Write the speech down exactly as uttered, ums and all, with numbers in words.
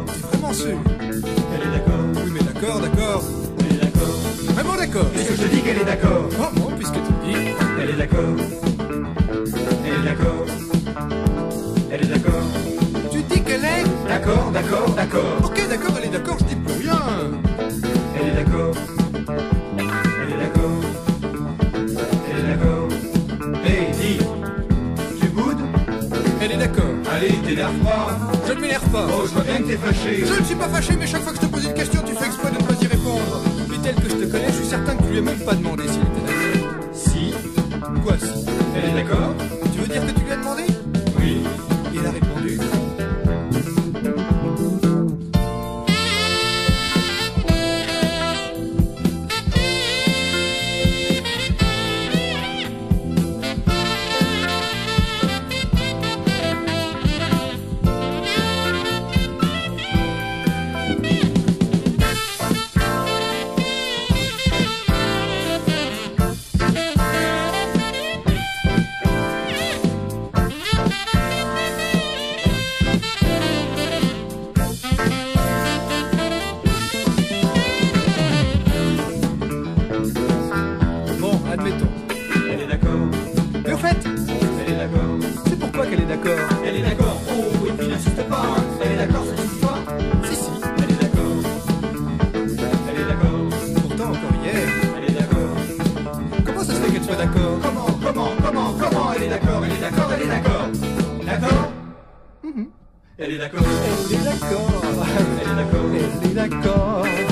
d'accord. Vraiment sûr. Elle est d'accord. Oui, mais d'accord, d'accord. Elle est d'accord. Vraiment d'accord. Est-ce que je te dis qu'elle est d'accord? Oh bon, puisque tu le dis. Elle est d'accord. Elle est d'accord. Elle est d'accord. Tu dis qu'elle est. D'accord, d'accord, d'accord. Ok, d'accord, elle est d'accord, je dis plus rien. Elle est d'accord. Elle est d'accord. Elle est d'accord. Hé, dis, tu boudes? Elle est d'accord. Allez, t'énerve pas. Je ne m'énerve pas. Oh, je vois bien que t'es fâché. Je ne suis pas fâché, mais chaque fois que je te pose une question, tu fais exprès de ne pas y répondre. Mais tel que je te connais, je suis certain que tu lui as même pas demandé s'il était d'accord. Si. Quoi si? Elle est d'accord? Tu veux dire que tu lui as demandé? Oui. Et elle a répondu. Bon, admettons. Elle est d'accord. Mais au fait, Elle est d'accord. c'est pourquoi qu'elle est d'accord. Elle est d'accord. Oh, et puis n'insiste pas. Hein. Elle est d'accord, ça suffit pas. Si, si. Elle est d'accord. Elle est d'accord. Pourtant, encore hier. Elle est d'accord. Comment ça se fait qu'elle soit d'accord? Comment, comment, comment, comment? Elle est d'accord, elle est d'accord, elle est d'accord. D'accord? Mhm. Elle est d'accord. Elle est d'accord. Elle est d'accord. Elle est d'accord.